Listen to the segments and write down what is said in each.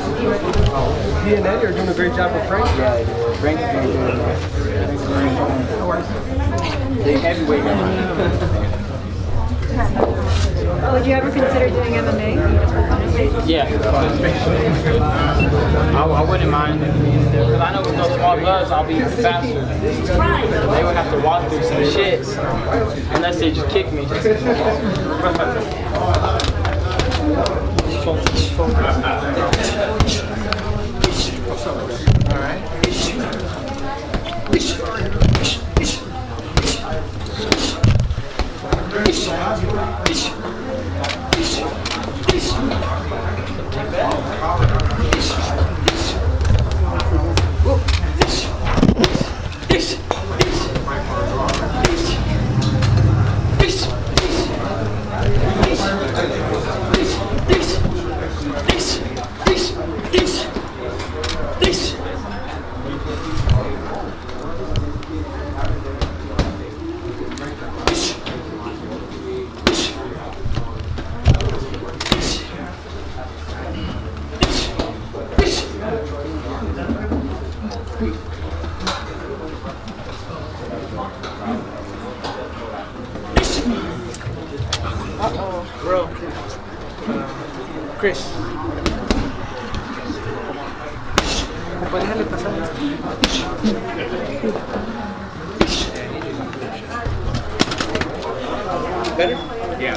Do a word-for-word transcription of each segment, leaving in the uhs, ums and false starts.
He and Eddie are doing a great job with Frank. Yeah, Frank is doing good. Big heavyweight guy. Would you ever consider doing M M A? Yeah. I, I wouldn't mind. Because I know with no small gloves, I'll be faster. They would have to walk through some shit. Unless they just kick me. Alright. Uh-oh. Bro. Uh, Chris. Puedes dejarle pasar. Better? Yeah.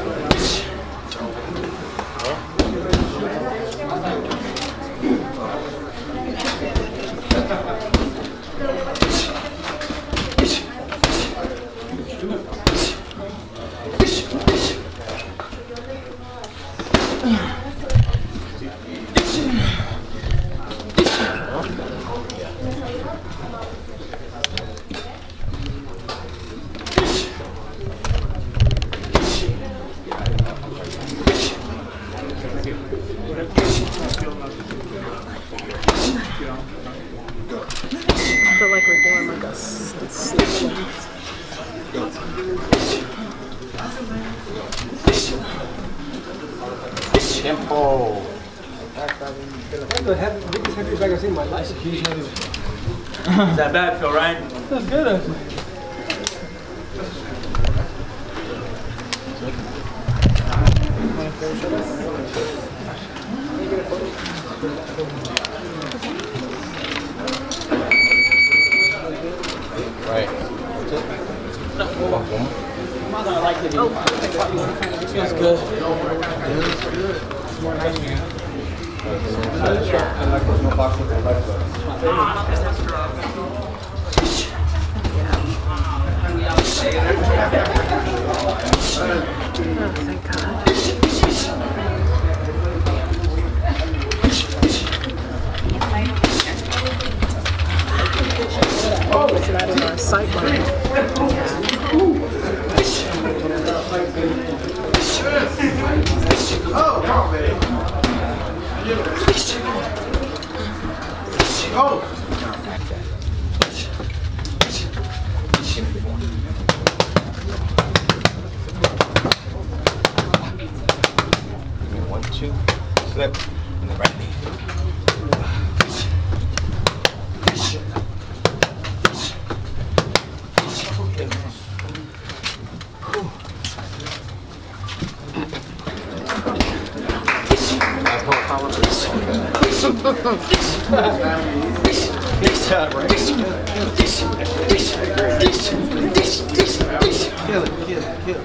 I feel like we're doing like a session. Tempo. That's the heavy, biggest heavy bag I've seen in my life. Is that bad, Phil, right? That's good, actually. Right. I like it. Oh, feels good. Oh, thank God. Oh, it's right in our sight line. Oh, come on, baby. Oh! One, two, slip, and the right knee. Kill it, kill it, kill it.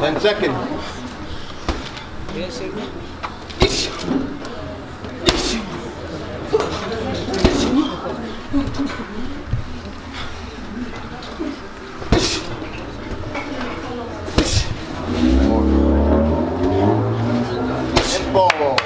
Ten seconds. Ball.